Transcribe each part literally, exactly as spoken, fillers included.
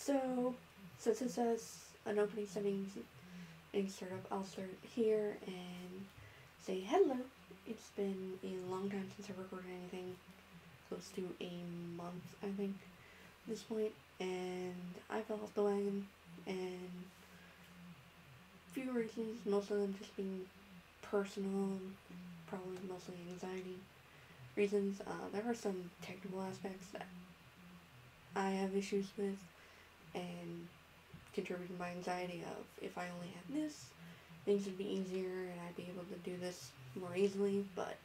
So, since it says an opening settings and startup, I'll start here and say hello. It's been a long time since I've recorded anything, close to a month, I think, at this point, and I fell off the wagon, and a few reasons, most of them just being personal, probably mostly anxiety reasons. Uh, there are some technical aspects that I have issues with, and contribute to my anxiety of if I only had this, things would be easier and I'd be able to do this more easily, but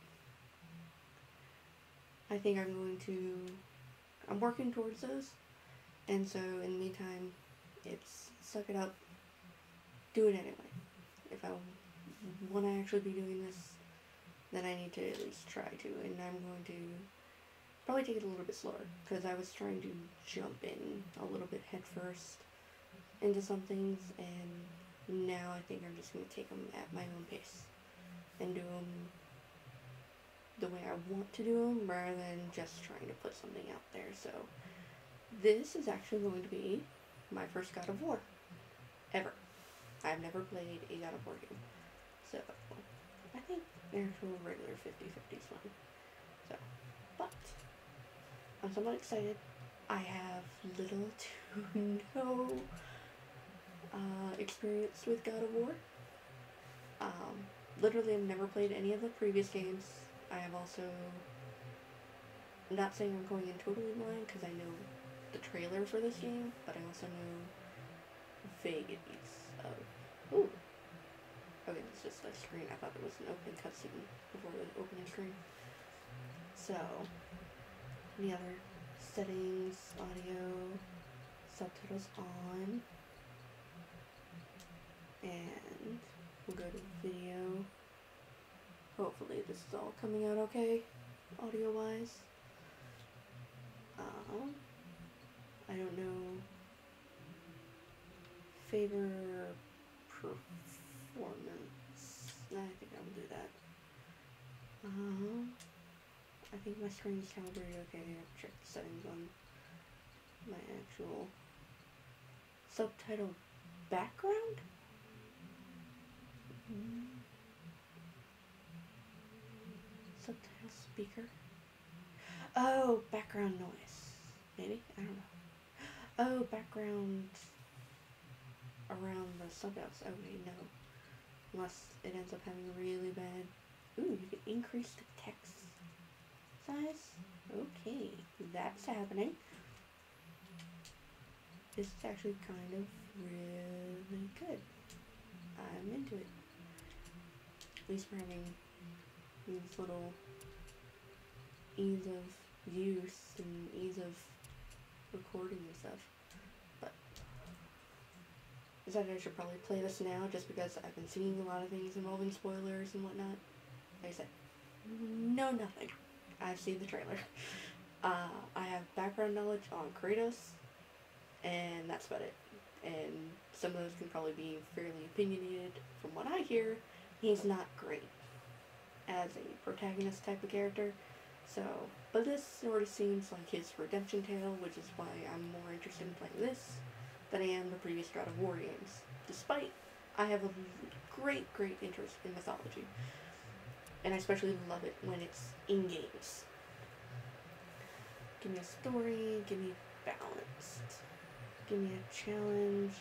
I think I'm going to, I'm working towards those, and so in the meantime, it's suck it up, do it anyway. If I want to actually be doing this, then I need to at least try to, and I'm going to probably take it a little bit slower, because I was trying to jump in a little bit head first into some things, and now I think I'm just going to take them at my own pace, and do them the way I want to do them, rather than just trying to put something out there. So, this is actually going to be my first God of War, ever. I've never played a God of War game, so I think the actual regular fifty fifty is fine. So, but I'm somewhat excited. I have little to no uh, experience with God of War. Um, literally, I've never played any of the previous games. I have also, I'm not saying I'm going in totally blind, because I know the trailer for this game, but I also know vagaries of, ooh, okay, it's just a screen. I thought it was an opening cutscene before the opening screen. So, any other settings, audio, subtitles on, and we'll go to video. Hopefully this is all coming out okay, audio-wise. Um, I don't know, favor performance, I think I will do that. Um, I think my screen is calibrated okay. I've checked the settings on my actual subtitle background. Mm. Subtitle speaker. Oh, background noise. Maybe? I don't know. Oh, background around the subtitles. Okay, no. Unless it ends up having really bad. Ooh, you can increase the text size? Okay, that's happening. This is actually kind of really good. I'm into it. At least we're having these little ease of use and ease of recording and stuff. But I decided I should probably play this now, just because I've been seeing a lot of things involving spoilers and whatnot. Like I said, no nothing. I've seen the trailer. Uh, I have background knowledge on Kratos, and that's about it. And some of those can probably be fairly opinionated. From what I hear, he's not great as a protagonist type of character. So, but this sort of seems like his redemption tale, which is why I'm more interested in playing this than I am the previous God of War games. Despite I have a great, great interest in mythology. And I especially love it when it's in games. Give me a story, give me balanced. Give me a challenge.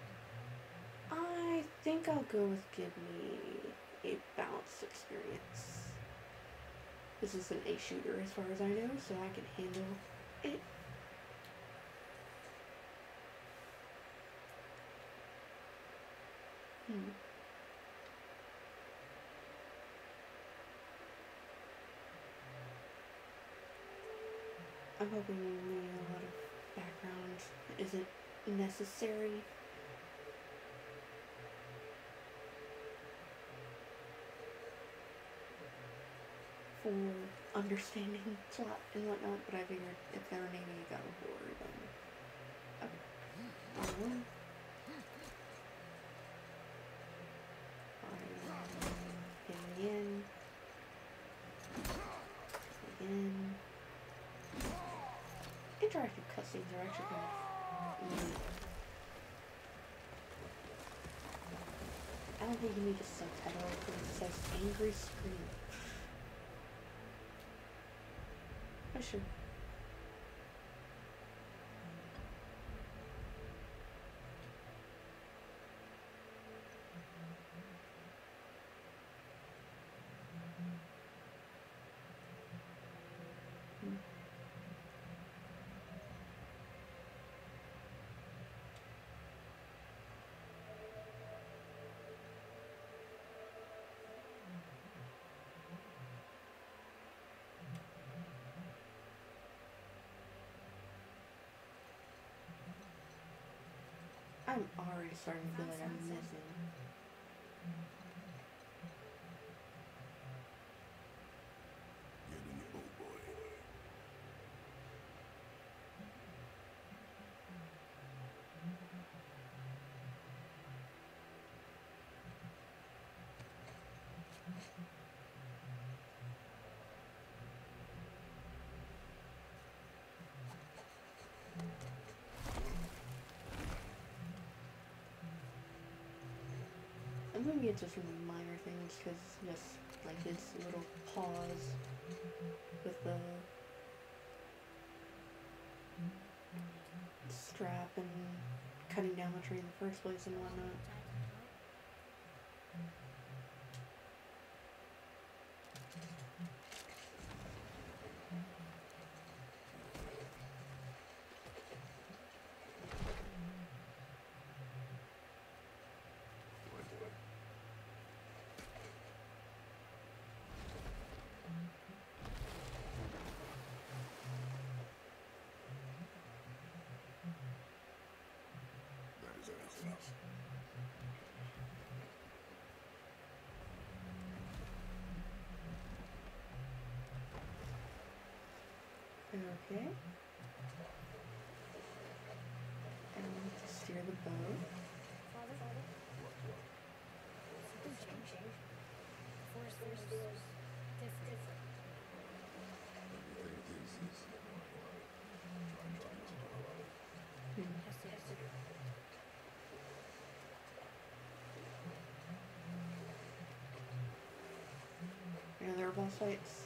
I think I'll go with give me a balanced experience. This is an A shooter as far as I know, so I can handle it. Hmm. I'm hoping maybe a lot of background isn't necessary. For understanding plot and whatnot, but I figured if they were naming a God of War, then okay. Um, again. Again. Interactive cutscenes are actually kind of Mm. I don't think you need a subtitle because it says angry scream. Oh, sure. Mm. I'm already starting to feel like I'm missing. And maybe it's just minor things, because just like this little pause with the strap and cutting down the tree in the first place and whatnot. Okay. And we need to steer the boat. Hmm. You know, there are boss fights.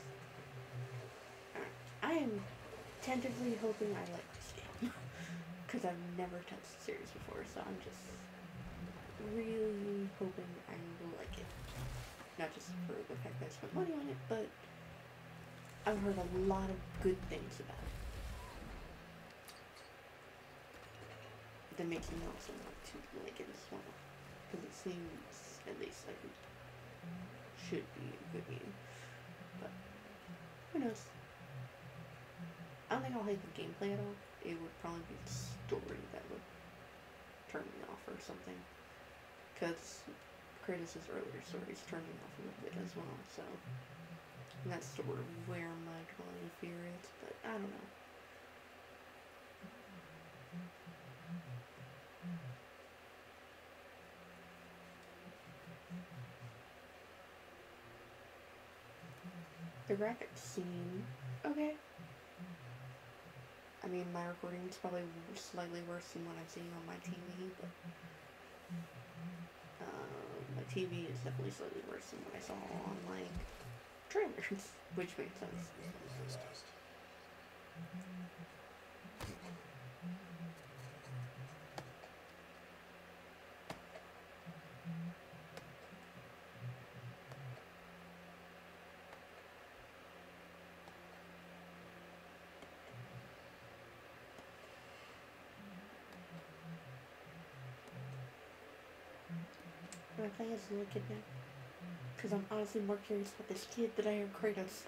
I am tentatively hoping I like this game. Because I've never touched the series before, so I'm just really hoping I will like it. Not just for the fact that I spent money on it, but I've heard a lot of good things about it. That makes me also want to like it as well. Because it seems, at least, like it should be a good game. But, who knows? I don't think I'll hate the gameplay at all. It would probably be the story that would turn me off or something. Because Kratos' earlier stories turned me off a little bit as well, so and that's sort of where my dwelling of fear is, but I don't know. The graphics seem okay. I mean, my recording is probably slightly worse than what I'm seeing on my T V, but uh, my T V is definitely slightly worse than what I saw on, like, trailers, which makes sense. Am I playing as a little kid now? Because I'm honestly more curious about this kid than I am Kratos.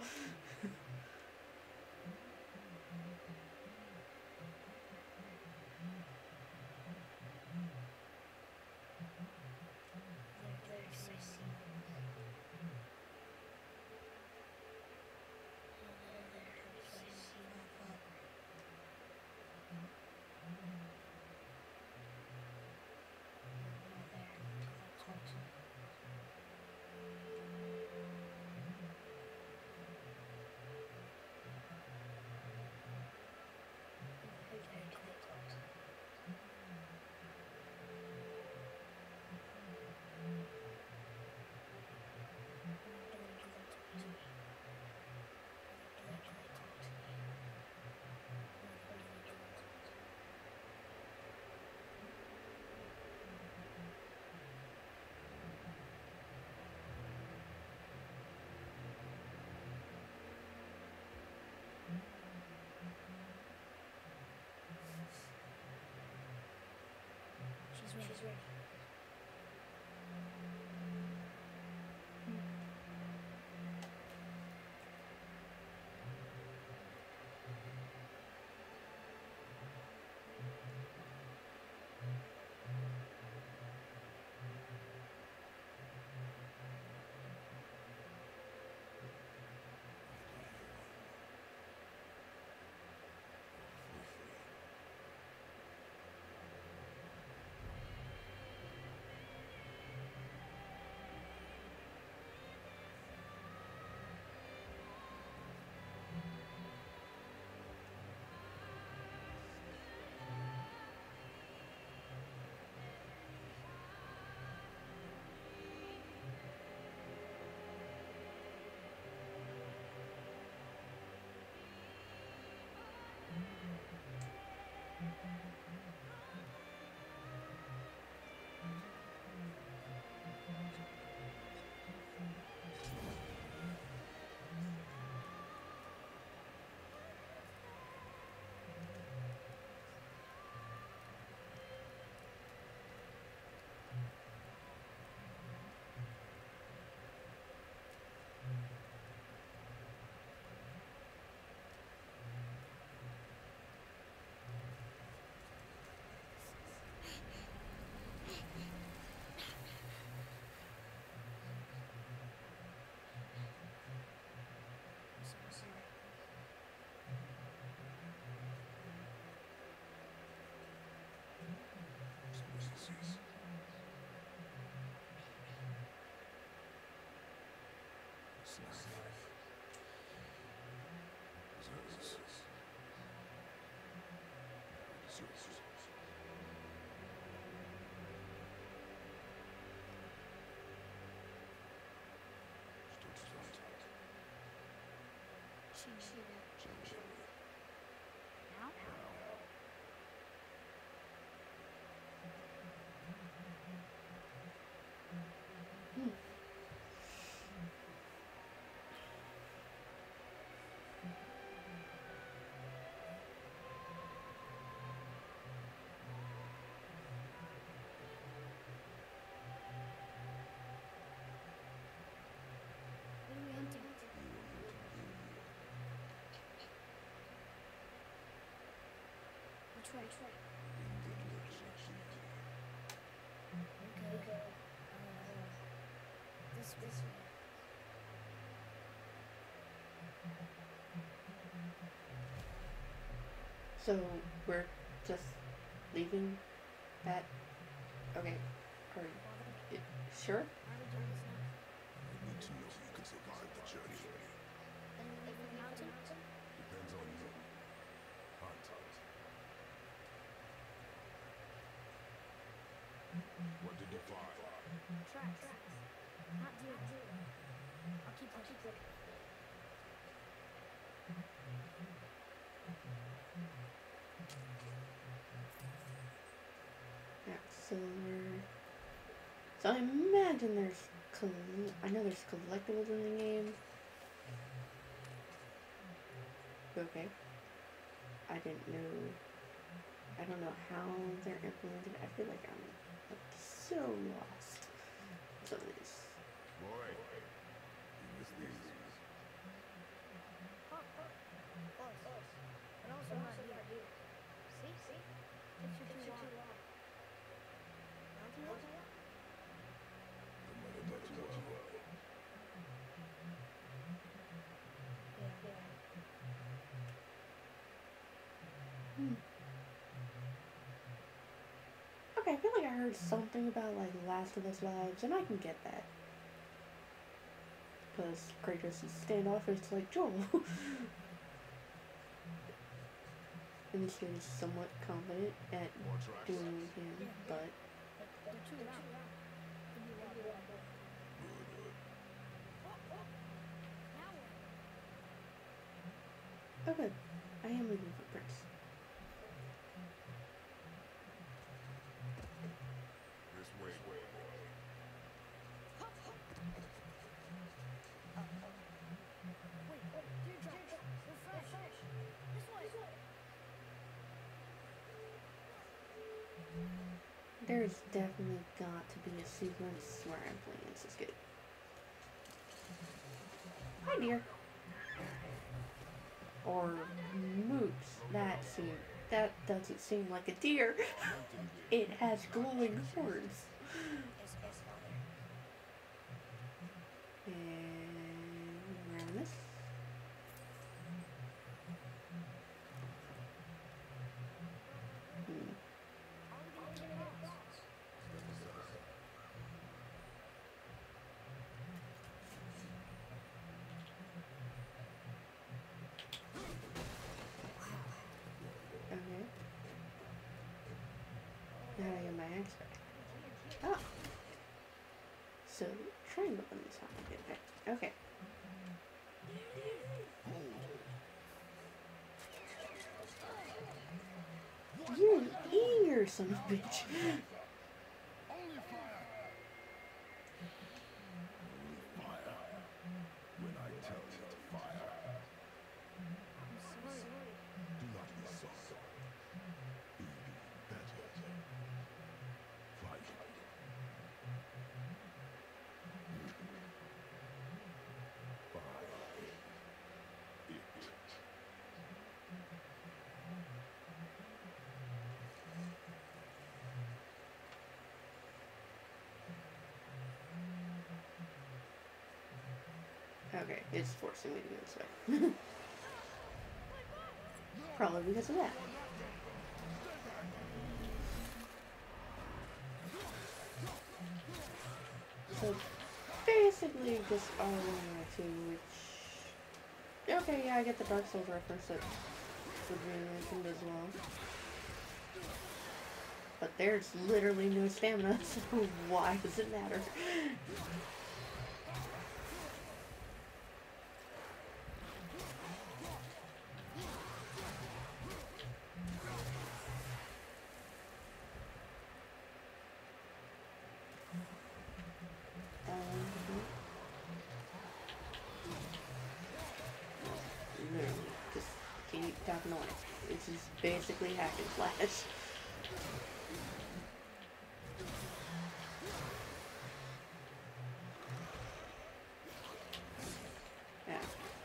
Hmm. What are we hunting? Which way? Which way? Okay. Uh, this way. So we're just leaving that. Okay. Are you sure? Why are we doing this now? I need to know if you can survive the journey. And over the mountain? Depends on you. Hunt. What did you find? Tracks. Not deer. I'll keep I'll keep looking. Yeah. So we're. So I imagine there's. Coll I know there's collectibles in the game. Okay. I didn't know. I don't know how they're implemented. I feel like I'm like, so lost. Some of these. Boy, you missed these. Oh, oh. Close. But also not here. See? See? Picture too long. Mountain goat? The mother does you well. Yeah. Yeah. Hmm. Okay, I feel like I heard something about like Last of Us vibes, and I can get that. Because Kratos is standoffish like Joel. And this is somewhat confident at More tracks. doing what he can, Yeah. but But they're too loud. Could be loud. Good, good. Now what? oh good. I am leaving footprints. This way, boy. Wait, wait, deer tracks. They're fresh. This way. There's definitely got to be a sequence where I'm playing this is good. Hi dear. Or moose. That seem that doesn't seem like a deer. It has glowing horns. And around this. Hmm. Okay. Now I get my axe back. Oh. So triangle on this one I get back. Okay. fire, son of a bitch. Only fire. Only fire. When I tell you to fire, I'm sorry. do not be sorry. Be better. Fight. Fight. It. Okay, it's forcing me to go this way. Probably because of that. So basically just R one and R two, which... Okay, yeah, I get the Dark Souls reference that Sabrina mentioned as well. But there's literally no stamina, so why does it matter? Literally, just keep tapping away. It's just basically hack and slash. Yeah.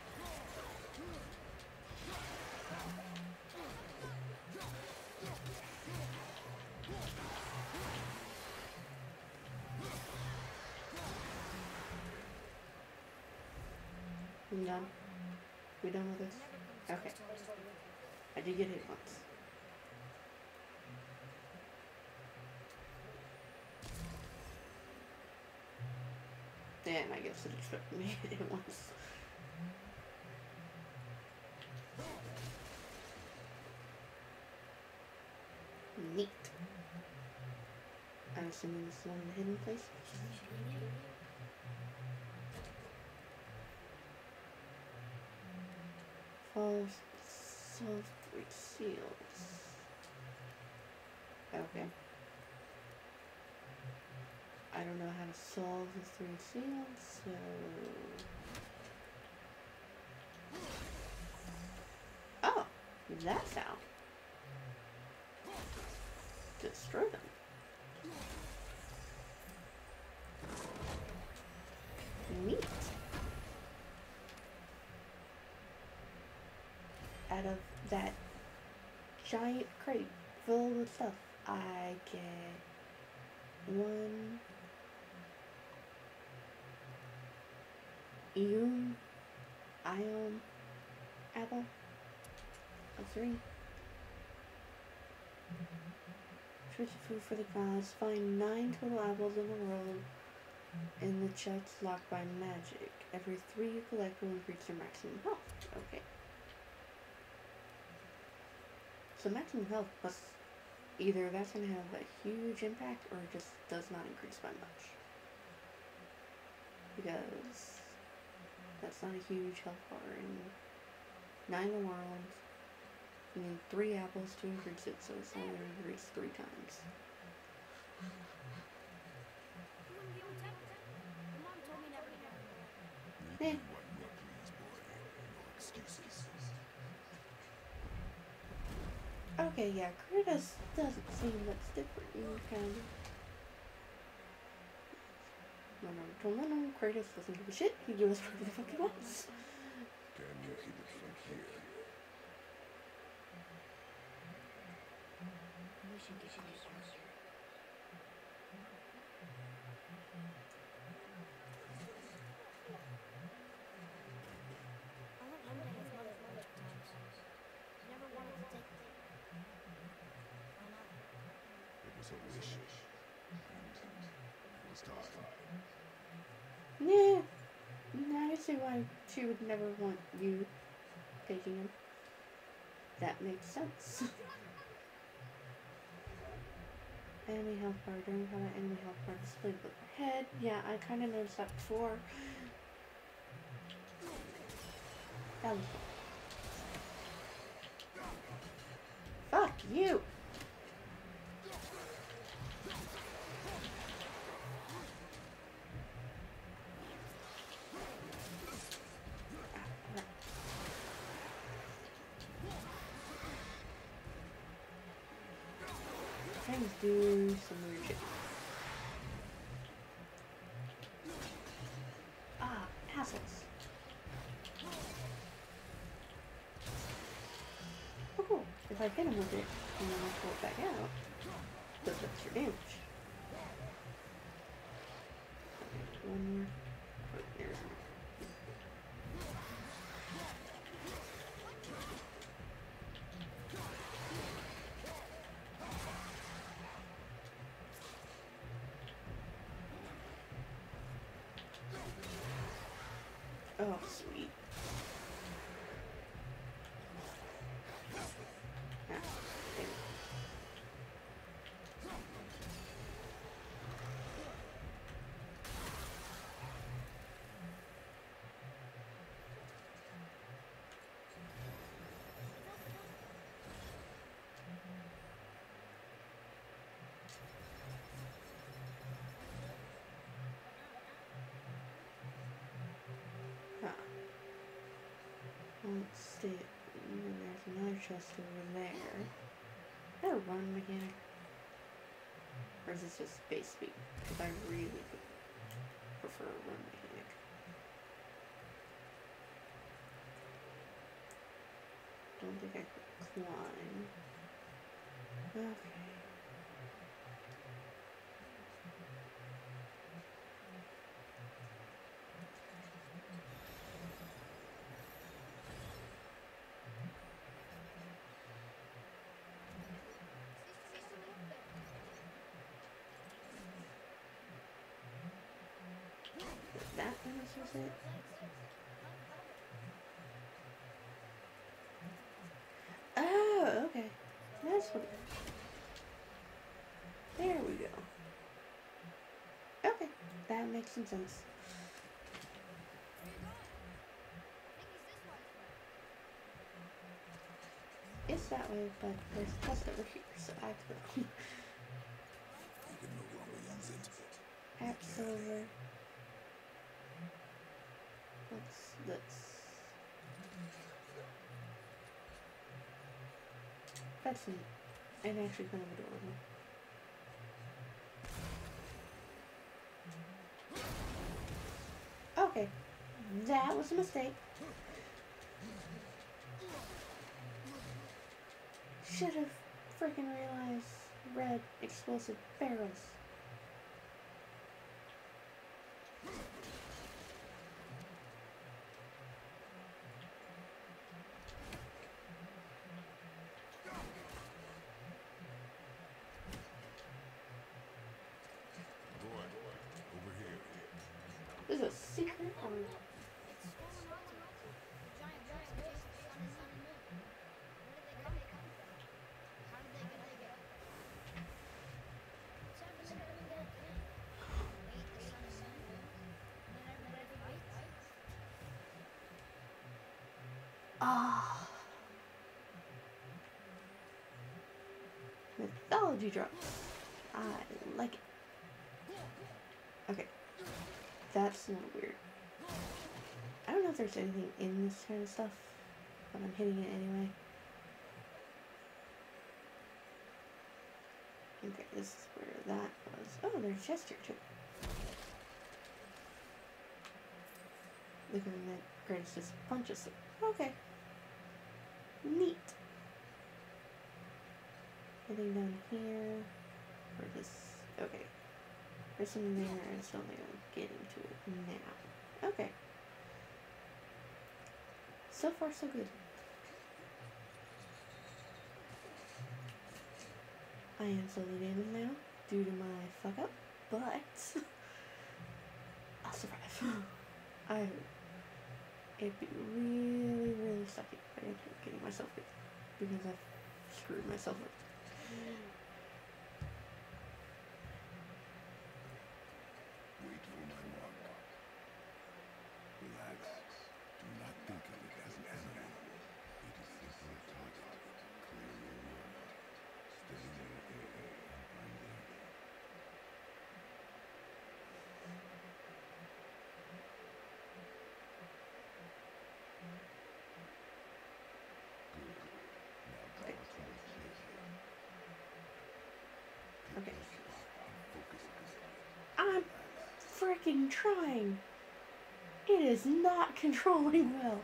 We done? We done with this? Okay. I did get hit once. And I guess it expected me to hit it once. Neat. I'm assuming this is one of the hidden places. Falls, solve three seals. Okay. I don't know how to solve the three seals, so... Oh! That's how. Destroy them. Neat. Out of that giant crate filled with stuff, I get one Eun Ion apple of three. Treasure food for the gods. Find nine total apples in the world in the chests locked by magic. Every three you collect will increase your maximum health. Okay. So maximum health must either that's going to have a huge impact or it just does not increase by much. Because that's not a huge health bar. And nine in the world. You need three apples to increase it, so it's only going to increase three times. Eh. What you please, boy. No excuses. Okay, yeah, Kratos doesn't seem much different, you know, kind of. No, no, no, no, no, Kratos doesn't give a shit. He does whatever the fuck he wants. Can you hit it from here? We should get closer. I went home to his mother a bunch of times. She never wanted to take me. Why not? It was a wish. And it was time. Yeah, I see why she would never want you taking him. That makes sense. Enemy health bar. During combat, enemy health bar displayed above your head. Yeah, I kind of noticed that before. That was fun. Fuck you! things do some weird shit. Ah, assholes. Oh, cool. If I hit him with it and then I pull it back out, does extra damage. Okay, one more. Oh, there's one. Oh, sweet. Ah, damn it. Huh. Let's see. And then there's another chest over there. Is that a run mechanic? Or is this just base speed? Because I really prefer a run mechanic. Don't think I could climb. Okay. That finishes it. Oh, okay. That's what. There we go. Okay, that makes some sense. It's that way, but there's a test over here, so I have to go. You can no longer use it. Axe over. What's this? That's neat. And actually kind of adorable. Okay. That was a mistake. Should have freaking realized red explosive barrels. Boy, over here. Is it a secret or? Giant blocks of Jason's sun and sun and moon. Where did they come from? How did they get up there? What's happening to them again? Wait, the sun and sun and moon? And then everybody fights? Ah. Mythology drop. I like it. Okay. That's a little weird. I don't know if there's anything in this kind of stuff, but I'm hitting it anyway. Okay, this is where that was. Oh, there's Chester too. Look at that. Grace just punches it. Okay. Neat. Anything down here? Or this? Okay. There's something there. I just don't think I'm getting to it now. Okay. So far, so good. I am slowly damaged now due to my fuck up, but I'll survive. I it'd be really, really sucky if I ended up getting myself hit because I've screwed myself up. Wait for my mark. Relax. Do not think of it as an enemy. It is simply a target. Clear your mind. Steady your air. I'm there. Good. Now draw to the clear. freaking trying. It is not controlling well.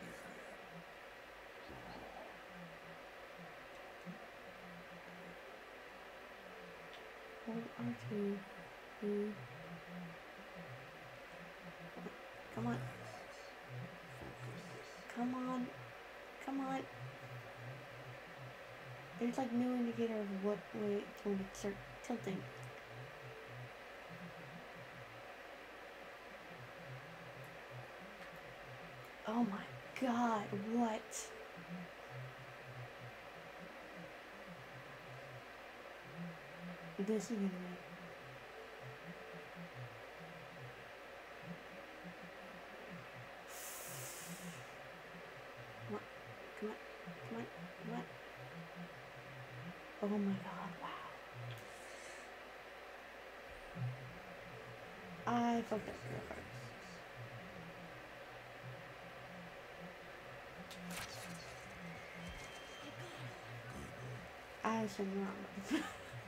Hold R two. Mm. Come on. Come on. Come on. There's like no indicator of what way it's going to start tilting. Oh my god, what? This is gonna be. Come on, come on, come on, come on. Oh my god, wow. I fucked up real hard. I was in wrong.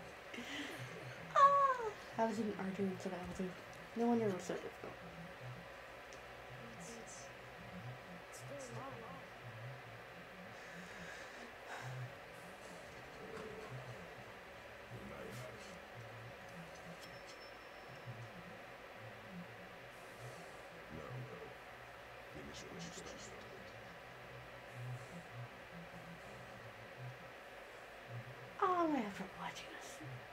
Ah! I was in R two instead of L two. No wonder it was so difficult. It's, it's, it's still long. Now, finish what you started. All I have for watching us.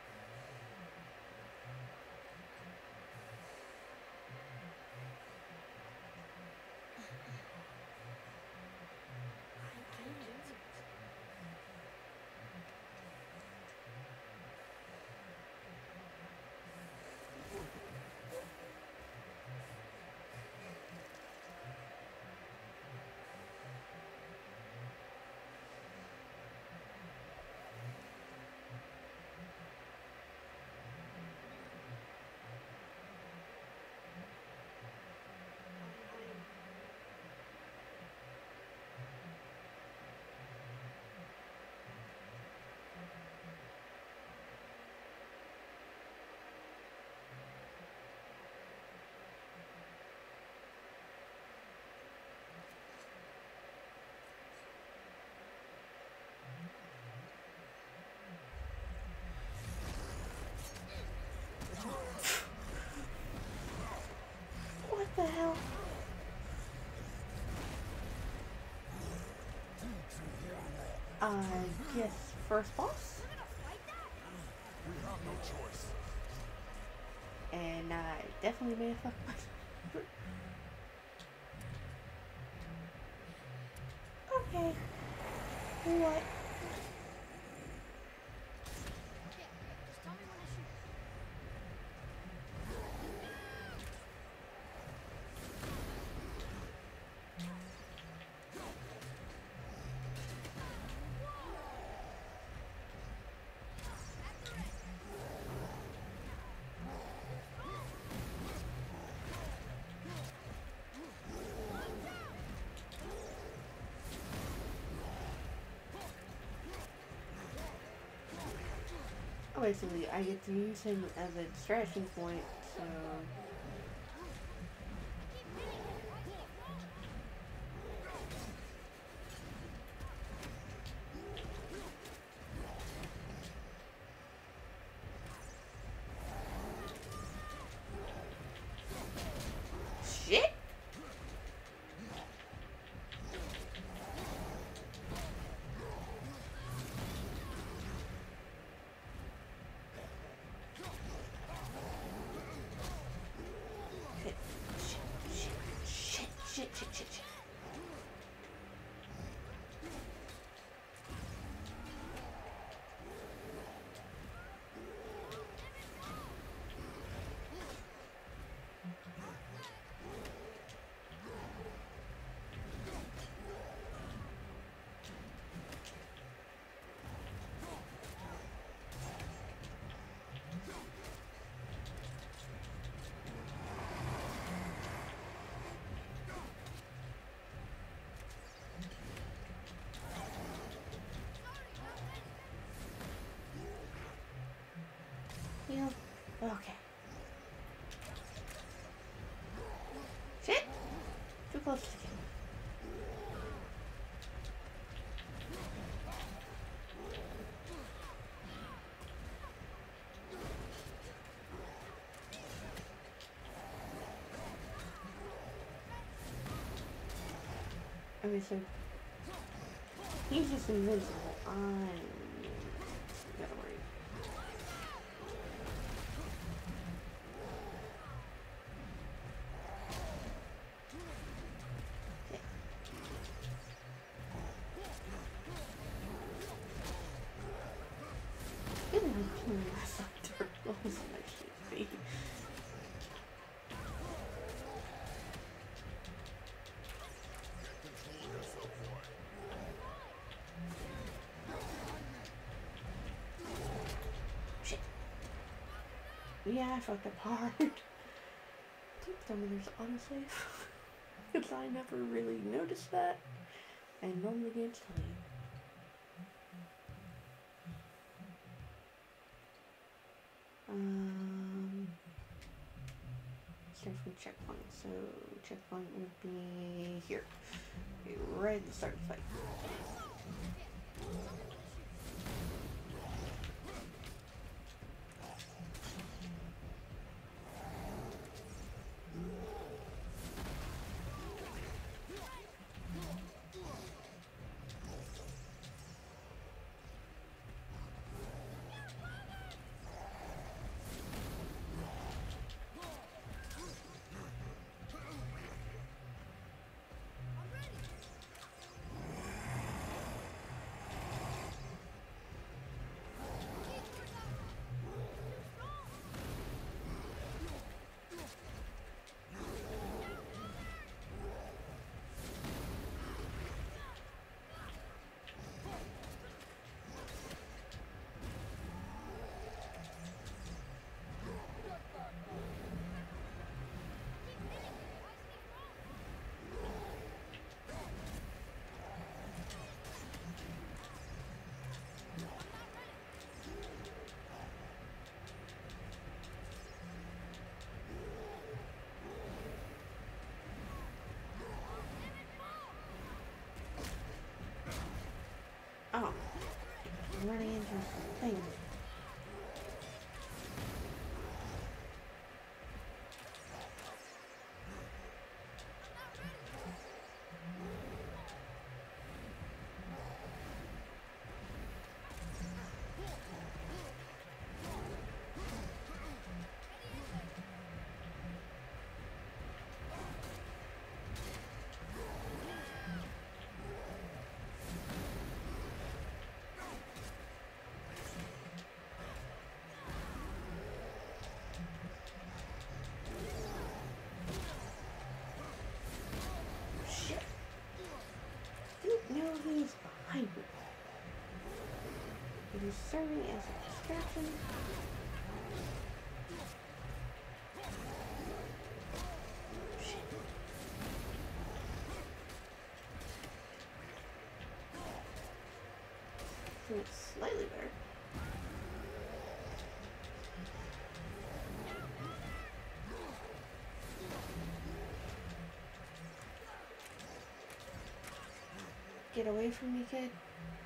What the hell? I guess first boss. We have no choice. And I definitely made a fuck myself. Okay. What? Okay, just tell me when to shoot. Oh, basically, I get to use him as a distraction point, so. Shit! Shit, shit, shit, shit, shit, shit, shit. Yeah. Okay. close to kill. Okay, so he's just invincible. I'm gotta worry. Okay. Good enough killing myself dirt balls on my T V. Shit. Yeah, I fucked up hard. Please tell me there's autosave. Because I never really noticed that. And normally games tell you. Um, start from checkpoint. So checkpoint would be here. Be right at the start of the fight. Oh, I'm running into a thing. No, he's behind me. It is serving as a distraction. Shit. So it's slightly better. Get away from me, kid.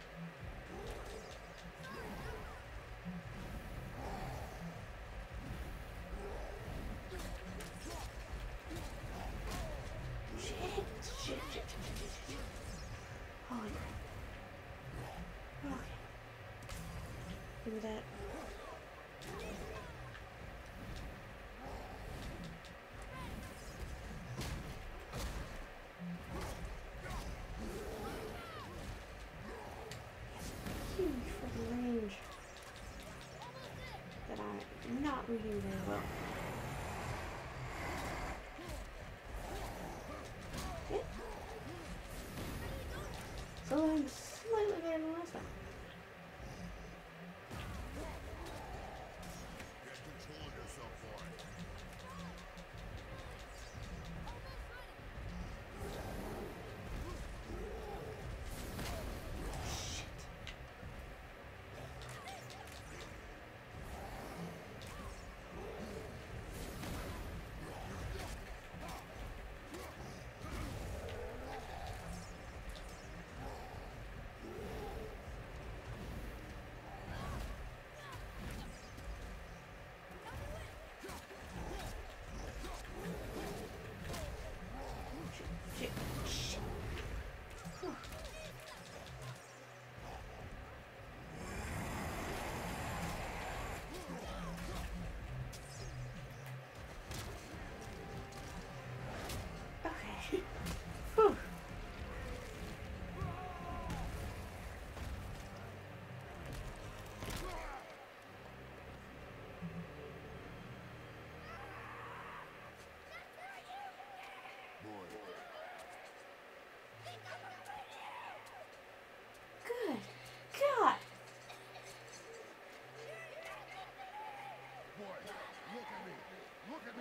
Shit, shit, shit, shit, shit, shit. Holy crap. Okay. Give me that. Huge freaking range that I'm not reading very well. Okay. So I'm slightly better than last time.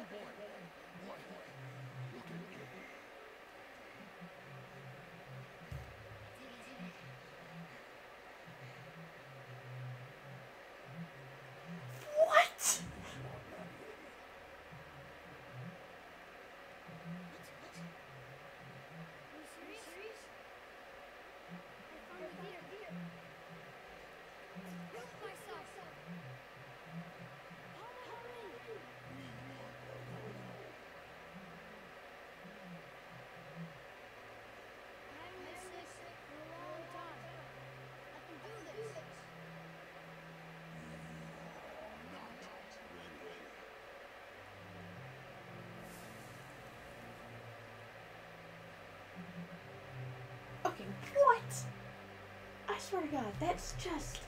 What? Are you serious? I found the deer. Help myself. Hurry. I haven't been sick for a long time. I can do this. Okay, what? I swear to God, that's just.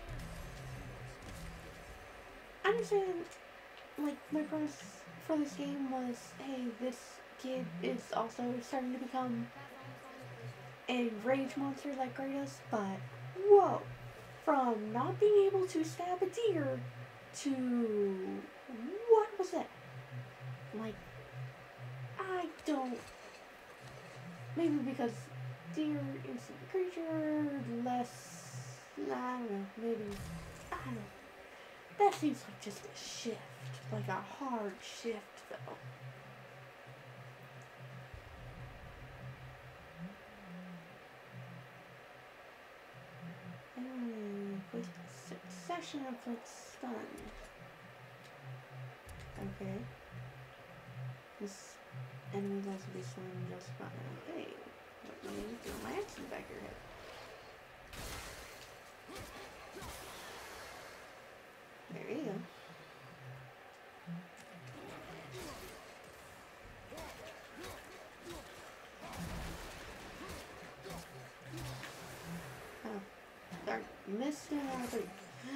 I understand, like, my premise for this game was, hey, this kid is also starting to become a rage monster like Kratos, but whoa, from not being able to stab a deer to what was that? Like, I don't. Maybe because deer instant creature, less. I don't know. Maybe I don't know. That seems like just a shift, like a hard shift, though. Hmm, with succession inflicts stun. Okay. This enemies also be stunned just by. Hey, let me throw my axe in the back of your head. There you go. Oh, darn. Missed it out of three.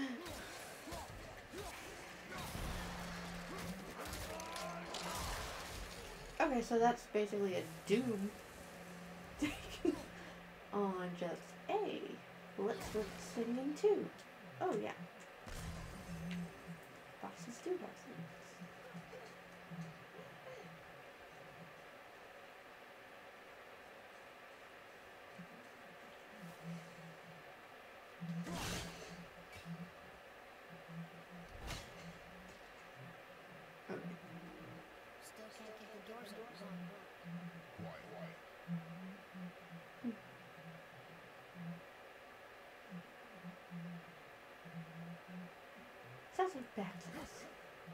Okay, so that's basically a doom on just A. Let's flip Singing two. Oh, yeah. Bosses do bosses. Okay. Still can't get the doors open. Sounds like back to this.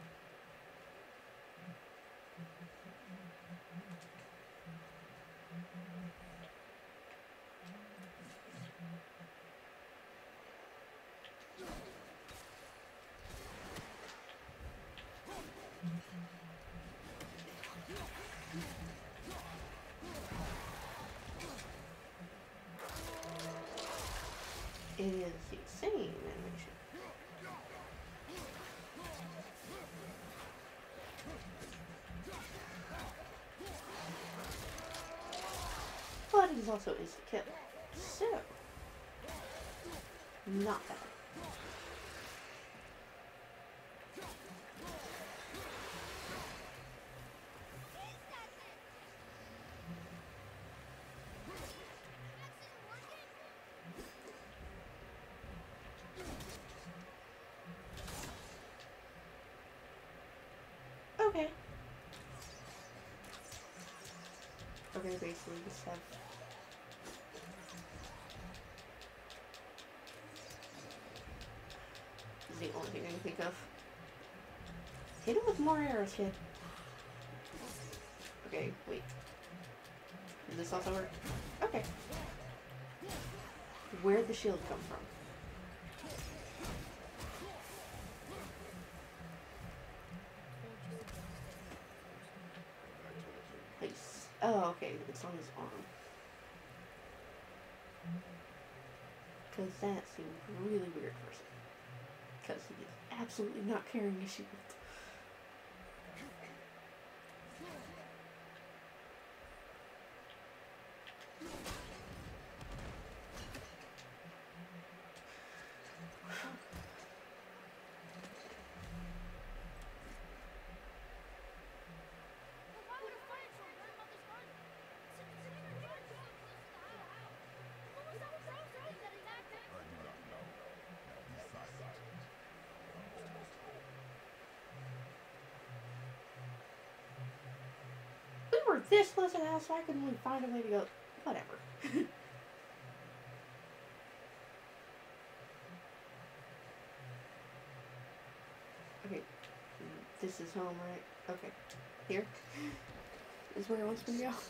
It is the same animation. But it is also instant kill. So, not bad. Okay. Okay, basically just have is the only thing I can think of. Hit him with more arrows, kid. Okay, wait. Does this also work? Okay. Where'd the shield come from? Nice. Oh, okay. It's on his arm. Because that seemed really weird for a second. Because he is absolutely not carrying a shield. this wasn't out, so I couldn't really find a way to go. Whatever. Okay, this is home, right? Okay, here is where it wants me to go.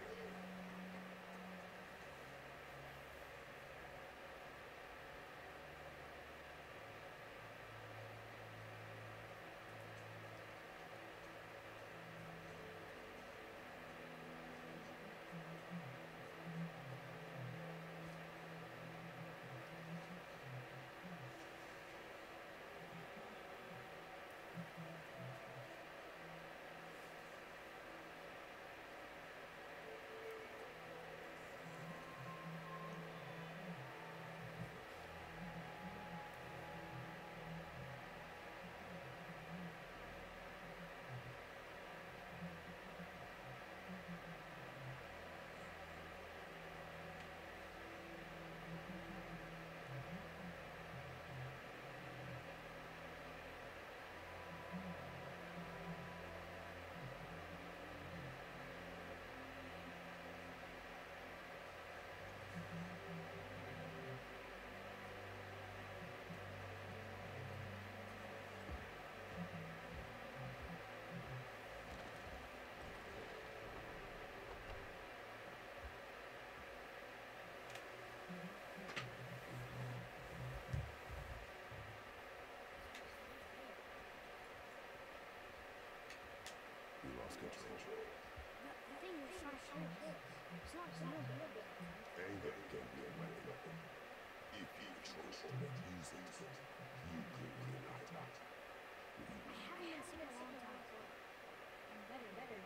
You lost control. That thing was trying to shoot us. It's not real. Anger can be a weapon. If you chose to use it, you could win it. I haven't been sick in a long time. I'm better, better.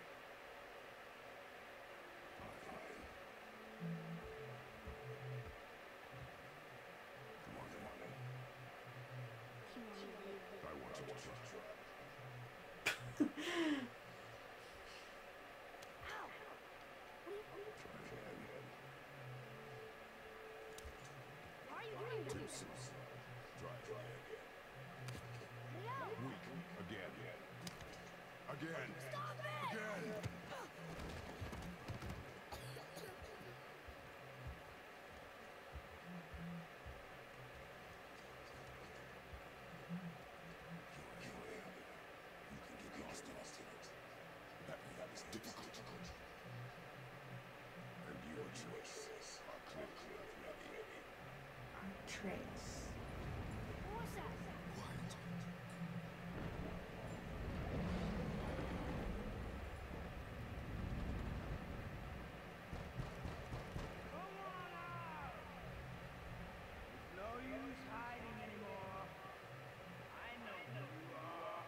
Fine. Come on, come on. Come on, baby. I want you to try. Ow! What are you, what are you Try again. Why are you doing Too that? soon. Try again. No! Weak. Again. Again. Stop it! Again. You can get lost in it. That, that is difficult. And your choices are clearly ready. Trace. What's that? Quiet. Come on out! It's no use hiding anymore. I know who you are.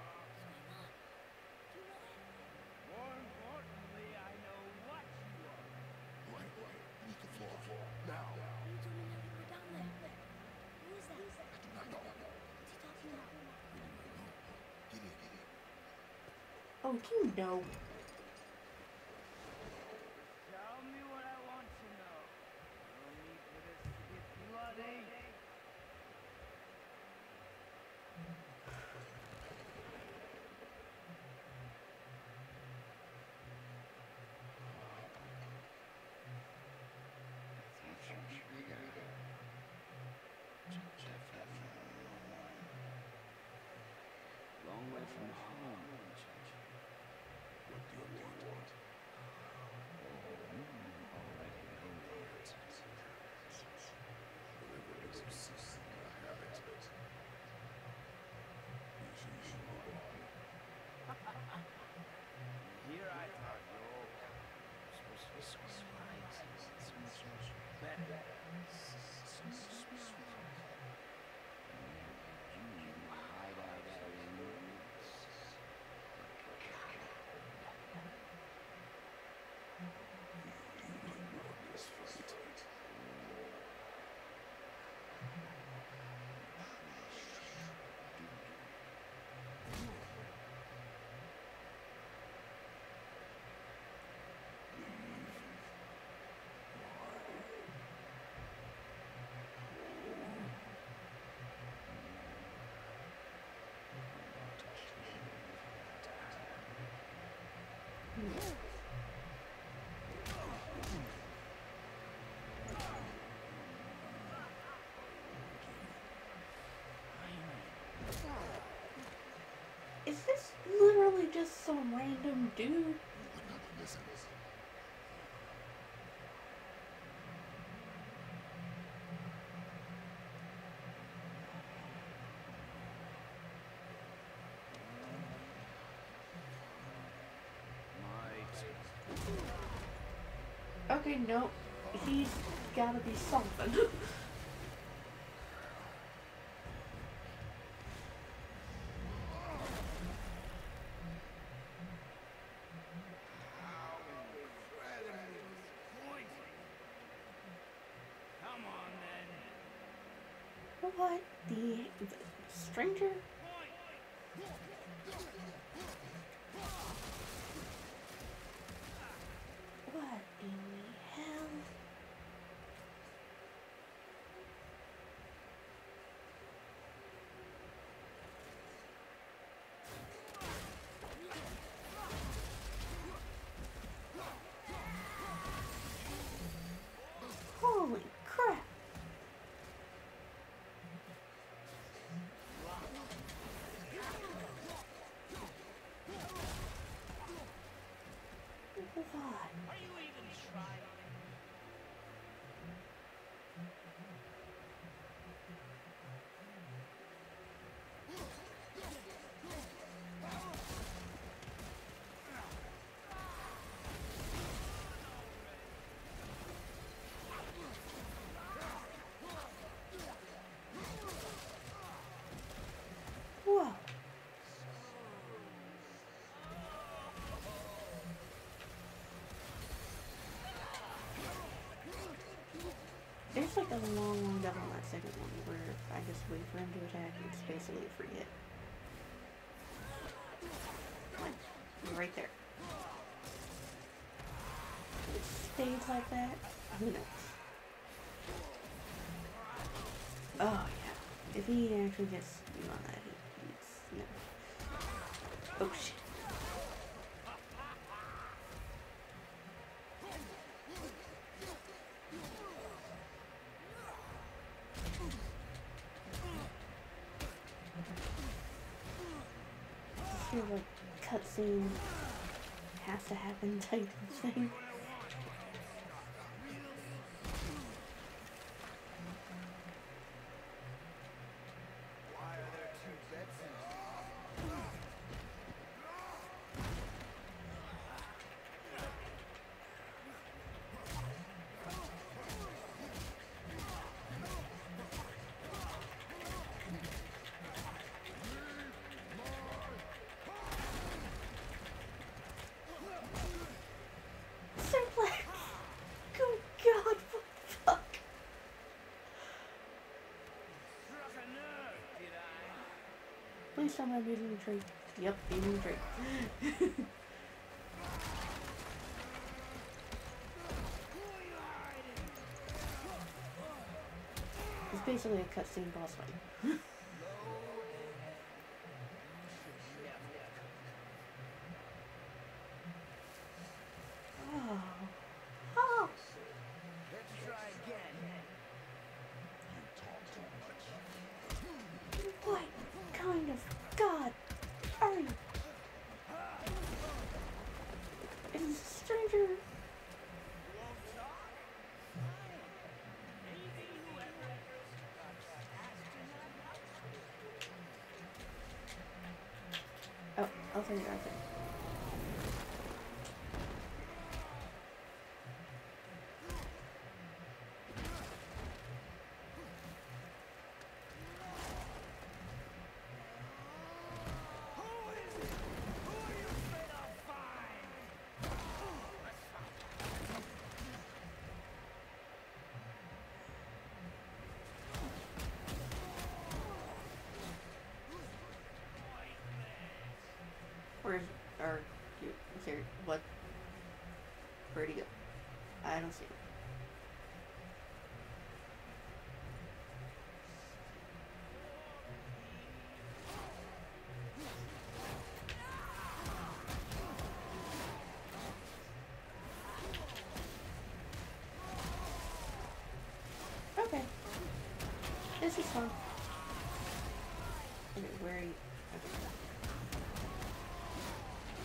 More importantly, I know what you are. Right, right. Use the floor. Now. You told me never to go down there. Who is that? I do not know. What's he talking about? Get in, get in. Oh, you know. Tell me what I want to know. No need for this to get bloody. Long way from home. What do you want? Already know that. Whatever makes you cease in the habit of it. You should, you should move on. Here I thought you all Supposed to be so slight, so much, much better. So much sweeter. You hide out there in the woods. just some random dude. You would not listen. My Okay, no. He's gotta be something. Come on then. What? The, the stranger? What in the hell? Holy crap! What? Are you even trying? Whoa! There's like a long, long gap on that second one where I just wait for him to attack and it's basically a free hit. Like, right there. If it stays like that, who knows? Oh yeah. If he actually gets you on that, he, he's no. Oh shit. This feels like cutscene has to happen type of thing. Why are there two beds in here? Suplex! Good God, what the fuck? Struck a nerve, did I? Please tell me I'm using the tree. Yep, using the tree. It's basically a cutscene boss fight. Oh. Oh. Let's try again. What kind of god are you? Is this a stranger? Won't talk? Fine. Maybe whoever got asked in that house. Oh, I'll tell you right there. Who is it? Who are you afraid I'll find? Where's, or, you, is there, what? Where'd he go? I don't see him. Okay. This is fun. Okay, where are you? Okay.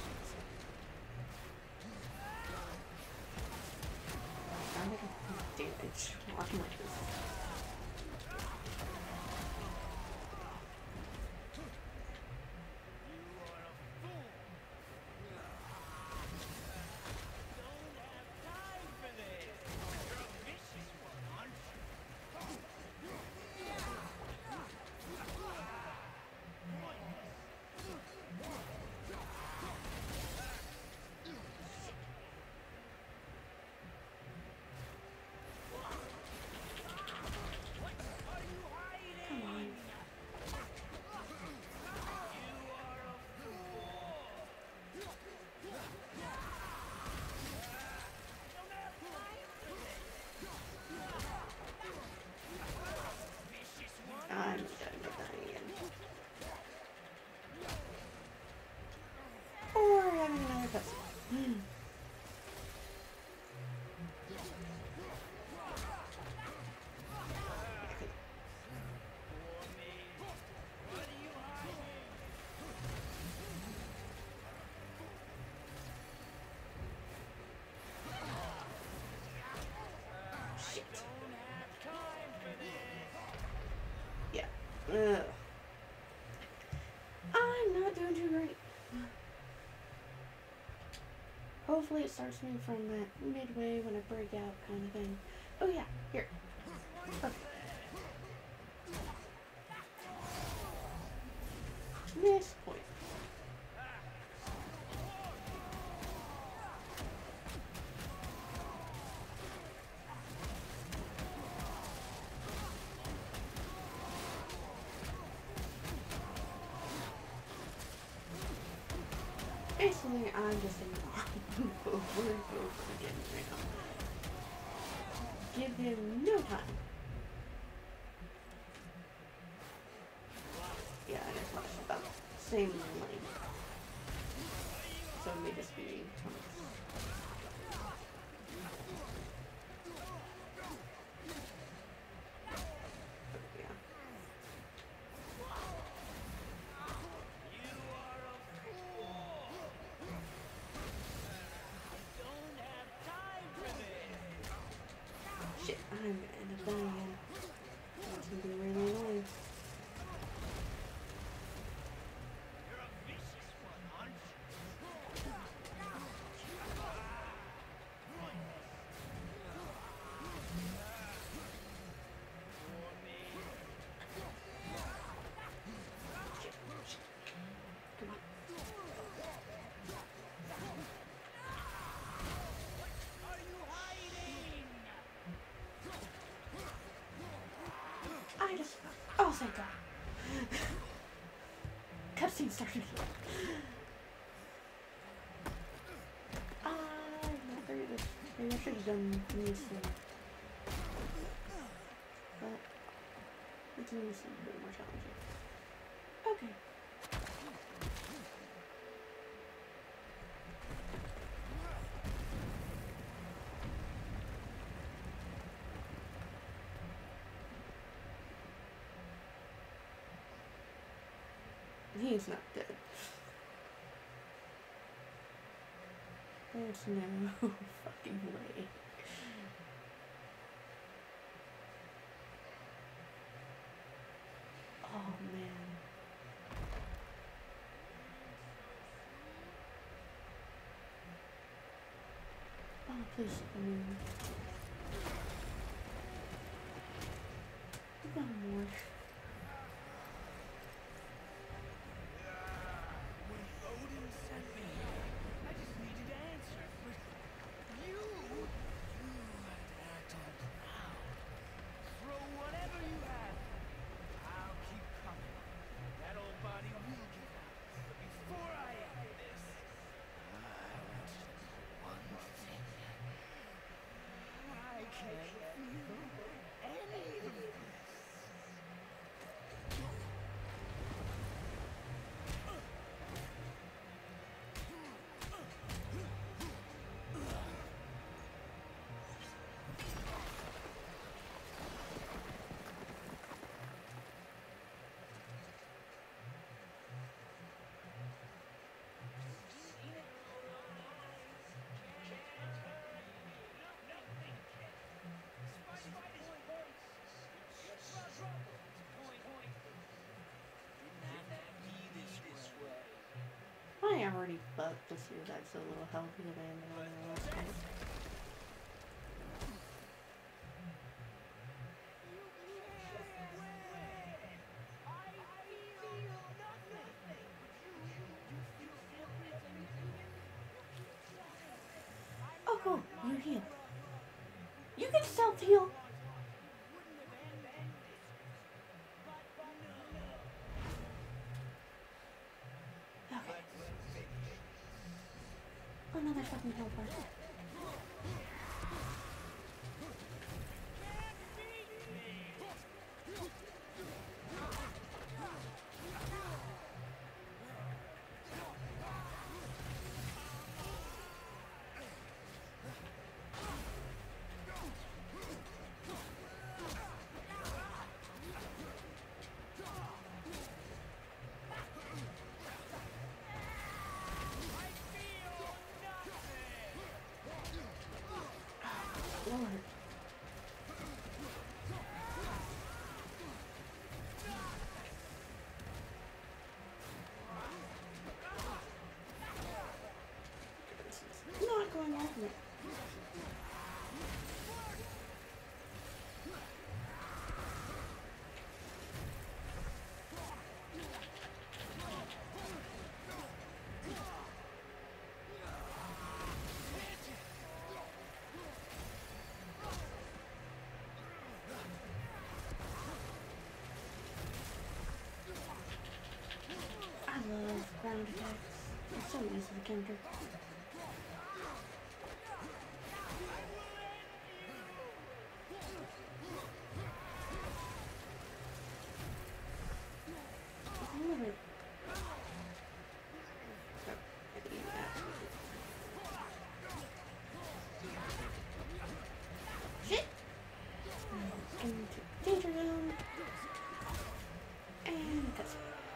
Ugh. I'm not doing too great. Hopefully it starts me from that midway when I break out kind of thing. Oh yeah, here. Perfect. Next point. Basically, I'm just saying over and over again right now. Give him no time. Yeah, I just watched about the same length. So it may just be twenty. Yeah. Shit, I'm gonna end up dying again. That's gonna be really annoying. Shit, shit. Come on. I just. Oh, thank God. Cutscene started. Ah, I'm not very good. Maybe I should have done this thing. But it's going to be a bit more challenging. Okay. He's not dead. There's no fucking way. Oh man. Oh please, I mean, one more. When Odin sent me, I just needed answers, but you, you had to act all proud. Throw whatever you have. I'll keep coming. That old body will get out. But before I end this, I want you to know one thing. I can't feel any of this. I already fucked this year. That's a little healthier than the last one. Oh, cool. You heal. You can self-heal. Okay. Another fucking heal part. ground attacks. I'm so used to the counter. It's a little bit. Oh, I didn't even ask. Shit! Into danger zone. And cuts.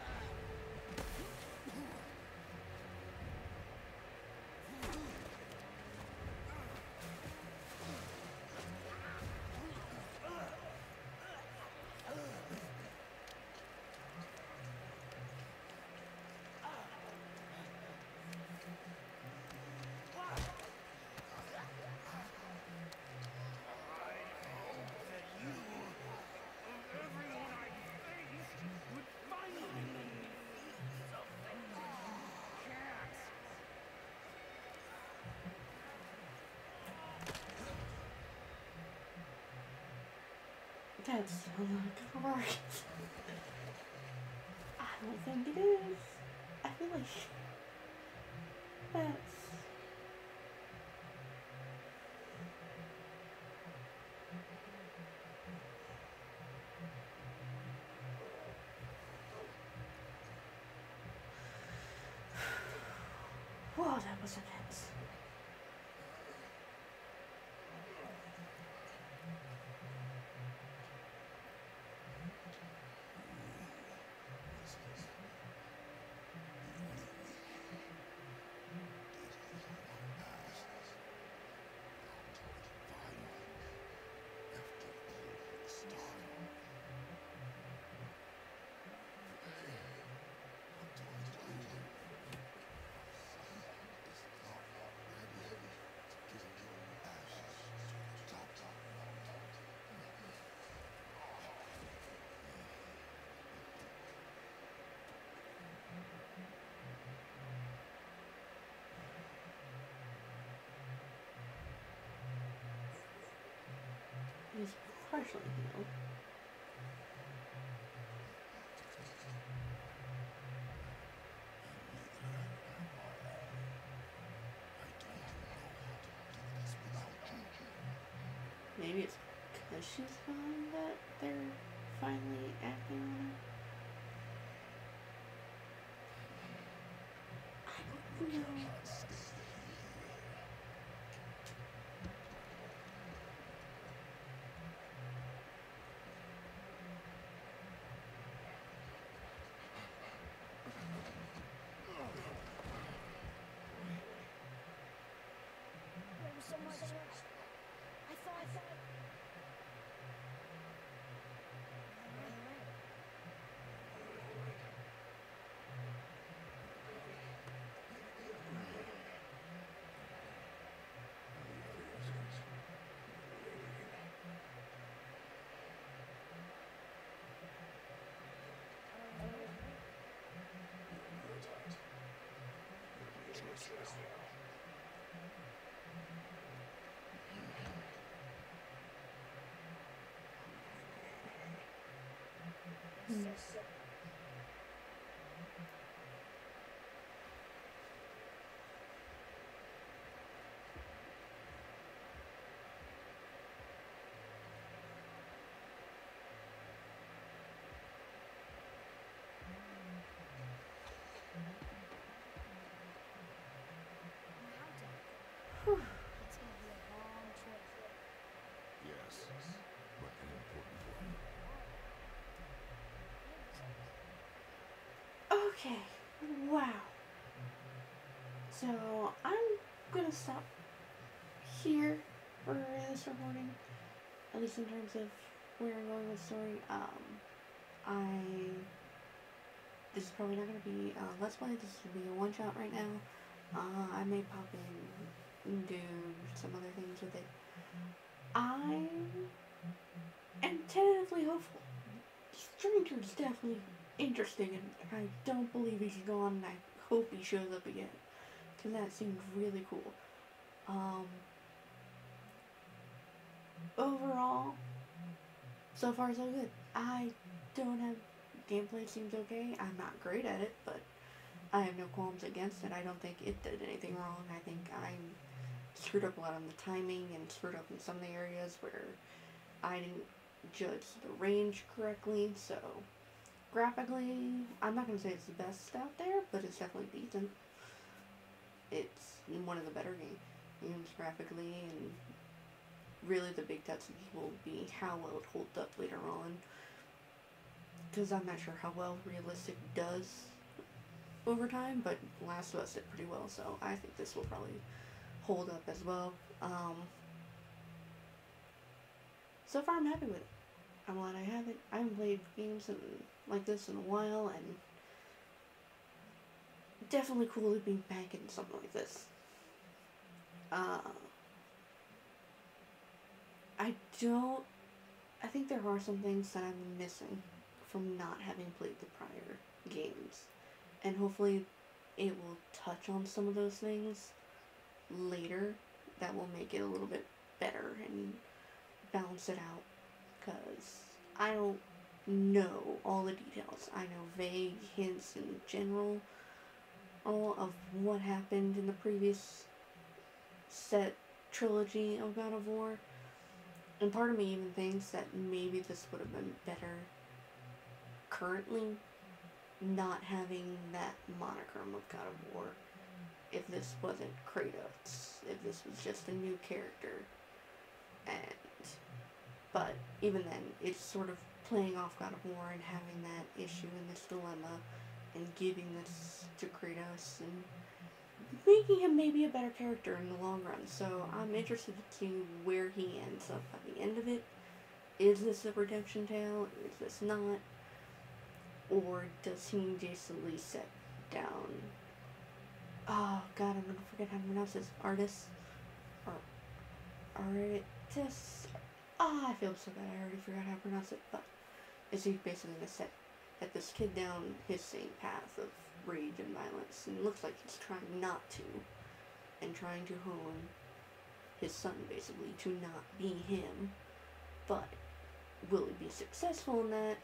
That's so not gonna work. I don't think it is. I feel like that's. Whoa, that was intense. He's partially healed. Maybe it's because she's gone that they're finally acting on her. I don't know. There was so much. I thought. I thought. Whew. It's gonna be a long trip. Yes, but an important one. Okay. Wow. So I'm gonna stop here for this recording. At least in terms of where I'm going with the story. Um, I this is probably not gonna be a let's play. This is gonna be a one shot right now. Uh, I may pop in and do some other things with it. I am tentatively hopeful. Stranger is definitely interesting, and I don't believe he's gone, and I hope he shows up again, because that seemed really cool. Um, overall, so far so good. I don't have, gameplay seems okay. I'm not great at it, but I have no qualms against it. I don't think it did anything wrong. I think I screwed up a lot on the timing and screwed up in some of the areas where I didn't judge the range correctly. So graphically, I'm not going to say it's the best out there, but it's definitely decent. It's one of the better games graphically, and really the big test will be how well it holds up later on, because I'm not sure how well realistic does over time, but Last of Us did pretty well, so I think this will probably hold up as well. Um, so far I'm happy with it. I'm glad I have it. I haven't played games in, like this in a while, and definitely cool to be back in something like this. Uh, I don't, I think there are some things that I'm missing from not having played the prior games, and hopefully it will touch on some of those things later that will make it a little bit better and balance it out, because I don't know all the details. I know vague hints in general all of what happened in the previous set trilogy of God of War, and part of me even thinks that maybe this would have been better currently, not having that monogram of God of War, if this wasn't Kratos, if this was just a new character. And but even then, it's sort of playing off God of War and having that issue and this dilemma and giving this to Kratos and making him maybe a better character in the long run. So I'm interested to see where he ends up at the end of it. Is this a redemption tale? Is this not? Or does he basically set down... Oh god, I'm gonna forget how to pronounce this. Artist? Or... Artist? Ah, oh, I feel so bad. I already forgot how to pronounce it. But is he basically gonna set at this kid down his same path of rage and violence? And it looks like he's trying not to. And trying to hone his son, basically, to not be him. But will he be successful in that?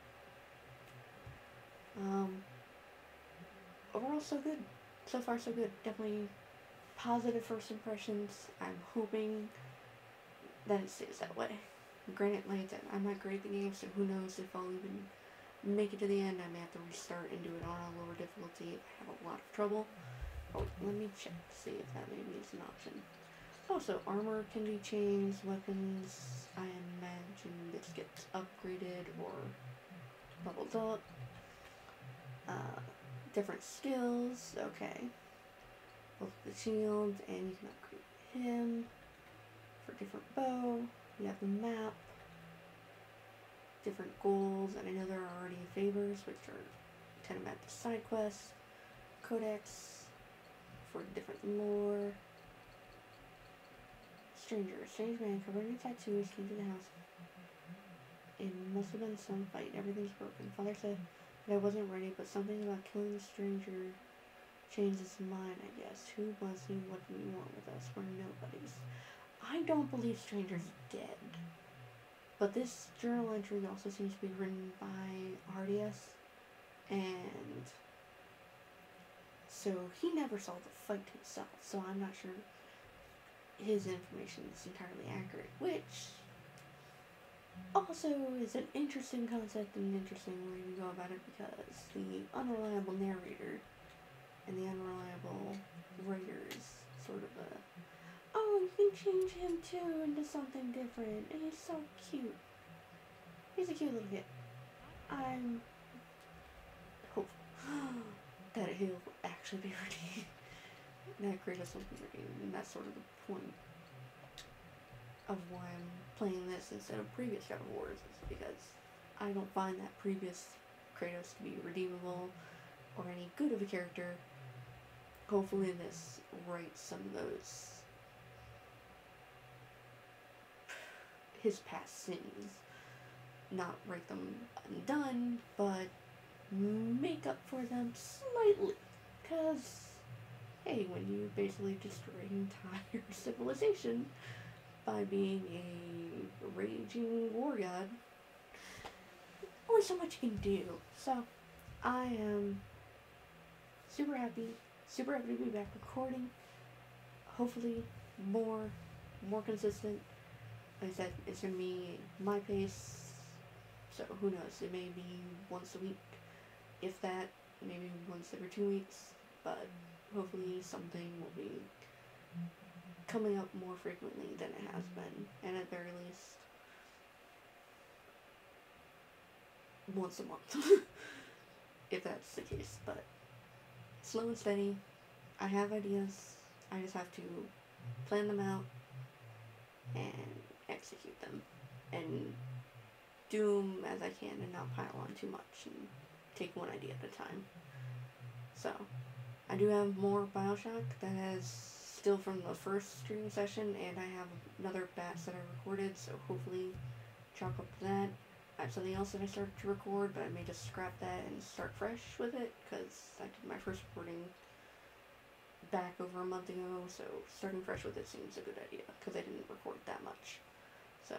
Um, overall, so good. So far, so good. Definitely positive first impressions. I'm hoping that it stays that way. Granted, like I said, I'm not great at the game, so who knows if I'll even make it to the end. I may have to restart and do it on a lower difficulty if I have a lot of trouble. Oh, let me check to see if that maybe is an option. Also, armor can be changed, weapons, I imagine this gets upgraded or leveled up. Uh, different skills, okay. Both the shield, and you can upgrade him for different bow. You have the map, different goals, and I know there are already favors, which are kind of at the side quests, codex for different lore. Stranger, a strange man covered in tattoos came to the house. It must have been some fight. Everything's broken. Father said that I wasn't ready, but something about killing the stranger changed his mind, I guess. Who was he? What did he want with us? We're nobodies. I don't believe Stranger's dead. But this journal entry also seems to be written by Ardias. And so he never saw the fight himself, so I'm not sure his information is entirely accurate, which also is an interesting concept and an interesting way to go about it, because the unreliable narrator and the unreliable writer is sort of a, oh, you can change him too into something different, and he's so cute. He's a cute little kid. I'm hopeful that he'll actually be ready. That Kratos will be ready, and that's sort of the point of why I'm playing this instead of previous God of Wars, is because I don't find that previous Kratos to be redeemable or any good of a character. Hopefully this rights some of those, his past sins. Not write them undone, but make up for them slightly. Because, hey, when you basically destroy an entire civilization by being a raging war god, only so much you can do. So, I am super happy, super happy to be back recording. Hopefully, more, more consistent. Like I said, it's gonna be my pace, so who knows, it may be once a week, if that, maybe once every two weeks, but hopefully something will be coming up more frequently than it has been, and at very least, once a month, if that's the case, but slow and steady. I have ideas, I just have to plan them out and execute them, and do them as I can and not pile on too much and take one idea at a time. So, I do have more Bioshock that has still from the first streaming session, and I have another batch that I recorded, so hopefully chalk up to that. I have something else that I started to record, but I may just scrap that and start fresh with it, because I did my first recording back over a month ago, so starting fresh with it seems a good idea, because I didn't record that much. So,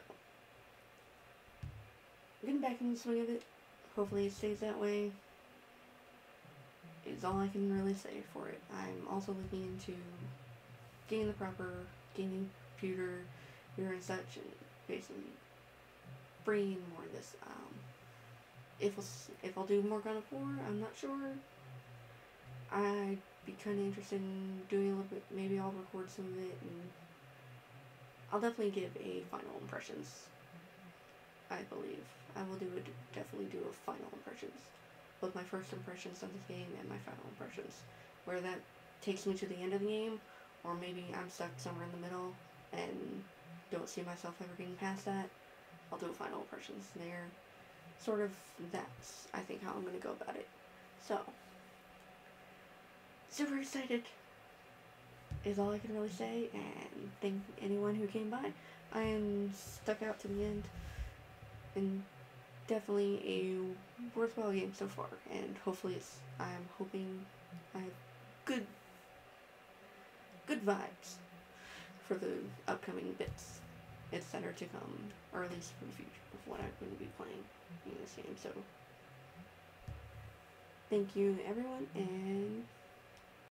getting back in the swing of it, hopefully it stays that way, is all I can really say for it. I'm also looking into getting the proper gaming computer here and such, and basically bringing in more of this. Um, if I'll, if I'll do more God of War, I'm not sure. I'd be kind of interested in doing a little bit. Maybe I'll record some of it, and I'll definitely give a final impressions. I believe I will do a, definitely do a final impressions, both my first impressions of the game and my final impressions. Where that takes me to the end of the game, or maybe I'm stuck somewhere in the middle and don't see myself ever getting past that, I'll do a final impressions there. Sort of, that's, I think, how I'm going to go about it. So, super excited is all I can really say, and thank anyone who came by. I am stuck out to the end, and definitely a worthwhile game so far, and hopefully it's, I'm hoping I have good, good vibes for the upcoming bits, et cetera to come, or at least for the future of what I'm going to be playing in this game. So, thank you everyone, and